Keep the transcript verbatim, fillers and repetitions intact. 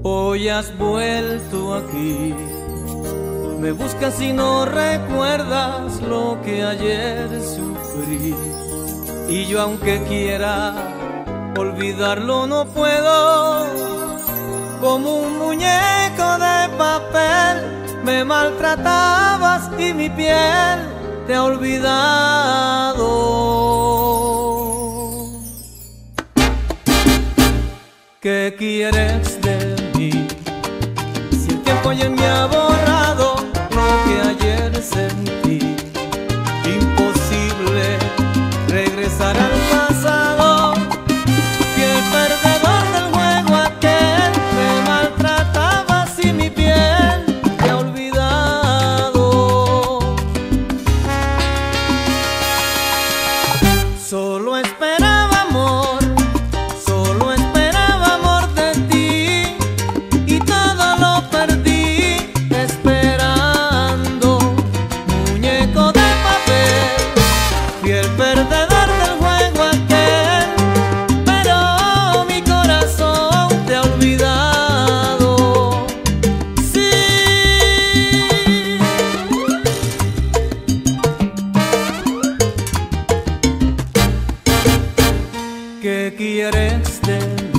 Hoy has vuelto aquí, me buscas y no recuerdas lo que ayer sufrí. Y yo aunque quiera olvidarlo no puedo, como un muñeco de papel me maltratabas y mi piel te ha olvidado. ¿Qué quieres de mí? Si el tiempo ya me ha borrado lo que ayer sentí. Imposible regresar al pasado. Fui el perdedor del juego aquel, me maltratabas y mi piel te ha olvidado. Solo esperaba amor, solo esperaba amor de ti, y todo lo perdí esperando, muñeco de papel. Fui el perdedor del juego aquel, pero mi corazón te ha olvidado. Sí. ¿Qué quieres de mí?